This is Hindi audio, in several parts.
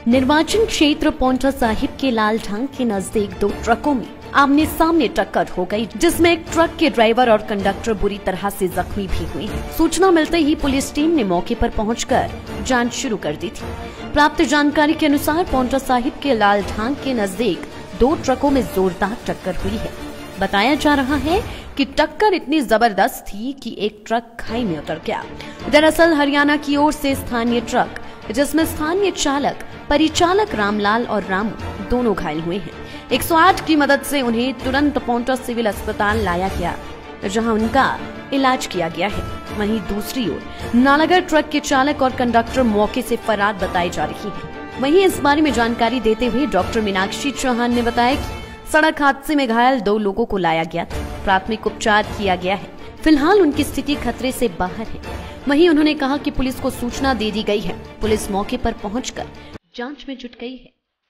निर्वाचन क्षेत्र पौंटा साहिब के लालढंग के नजदीक दो ट्रकों में आमने सामने टक्कर हो गई, जिसमें एक ट्रक के ड्राइवर और कंडक्टर बुरी तरह से जख्मी भी हुए। सूचना मिलते ही पुलिस टीम ने मौके पर पहुंचकर जांच शुरू कर दी थी। प्राप्त जानकारी के अनुसार पौंटा साहिब के लालढंग के नजदीक दो ट्रकों में जोरदार टक्कर हुई है। बताया जा रहा है कि टक्कर इतनी जबरदस्त थी कि एक ट्रक खाई में उतर गया। दरअसल हरियाणा की ओर से स्थानीय ट्रक, जिसमें स्थानीय चालक, परिचालक रामलाल और रामू दोनों घायल हुए हैं। 108 की मदद से उन्हें तुरंत पौंटा सिविल अस्पताल लाया गया, जहां उनका इलाज किया गया है। वहीं दूसरी ओर नालागढ़ ट्रक के चालक और कंडक्टर मौके से फरार बताई जा रही है। वहीं इस बारे में जानकारी देते हुए डॉक्टर मीनाक्षी चौहान ने बताया कि सड़क हादसे में घायल 2 लोगों को लाया गया था। प्राथमिक उपचार किया गया है। फिलहाल उनकी स्थिति खतरे से बाहर है। वहीं उन्होंने कहा कि पुलिस को सूचना दे दी गई है। पुलिस मौके पर पहुंचकर जांच में जुट गई है।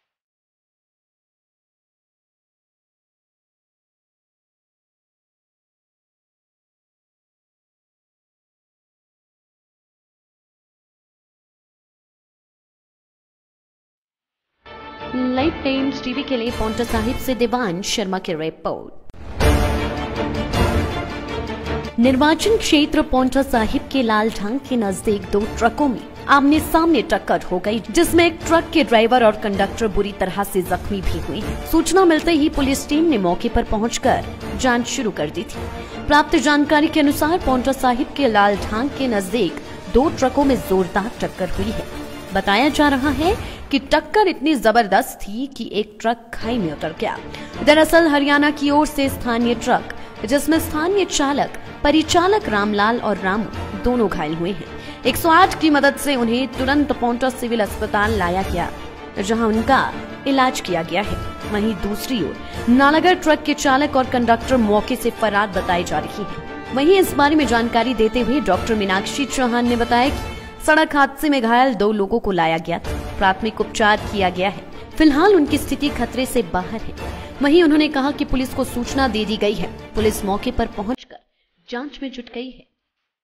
लाइव टाइम्स टीवी के लिए पौंटा साहिब से देवांश शर्मा की रिपोर्ट। निर्वाचन क्षेत्र पौंटा साहिब के लालढंग के नजदीक दो ट्रकों में आमने सामने टक्कर हो गई, जिसमें एक ट्रक के ड्राइवर और कंडक्टर बुरी तरह से जख्मी भी हुए। सूचना मिलते ही पुलिस टीम ने मौके पर पहुंचकर जांच शुरू कर दी थी। प्राप्त जानकारी के अनुसार पौंटा साहिब के लालढंग के नजदीक दो ट्रकों में जोरदार टक्कर हुई है। बताया जा रहा है कि टक्कर इतनी जबरदस्त थी कि एक ट्रक खाई में उतर गया। दरअसल हरियाणा की ओर से स्थानीय ट्रक, जिसमें स्थानीय चालक, परिचालक रामलाल और रामू दोनों घायल हुए हैं। 108 की मदद से उन्हें तुरंत पौंटा सिविल अस्पताल लाया गया, जहां उनका इलाज किया गया है। वहीं दूसरी ओर नालागढ़ ट्रक के चालक और कंडक्टर मौके से फरार बताई जा रही है। वहीं इस बारे में जानकारी देते हुए डॉक्टर मीनाक्षी चौहान ने बताया कि सड़क हादसे में घायल 2 लोगों को लाया गया था। प्राथमिक उपचार किया गया है। फिलहाल उनकी स्थिति खतरे से बाहर है। वहीं उन्होंने कहा कि पुलिस को सूचना दे दी गई है। पुलिस मौके पर पहुंचकर जांच में जुट गई है।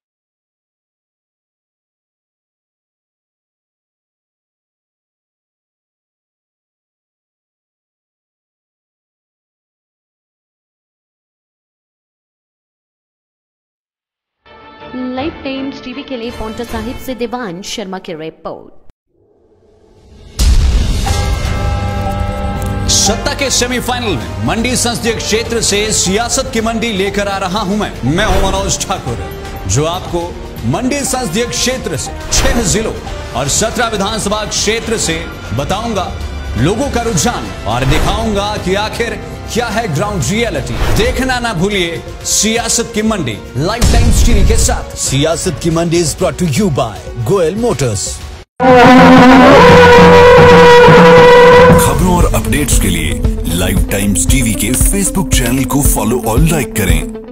लाइव टाइम्स टीवी के लिए पौंटा साहिब से देवांश शर्मा की रिपोर्ट। सत्ता के सेमीफाइनल में मंडी संसदीय क्षेत्र से सियासत की मंडी लेकर आ रहा हूं मैं हूं मनोज ठाकुर, जो आपको मंडी संसदीय क्षेत्र से 6 जिलों और 17 विधानसभा क्षेत्र से बताऊंगा लोगों का रुझान और दिखाऊंगा कि आखिर क्या है ग्राउंड रियलिटी। देखना ना भूलिए सियासत की मंडी लाइव टाइम्स टीवी के साथ। सियासत की मंडी is brought to you by Goyal Motors. खबरों और अपडेट्स के लिए लाइव टाइम्स टीवी के फेसबुक चैनल को फॉलो और लाइक करें।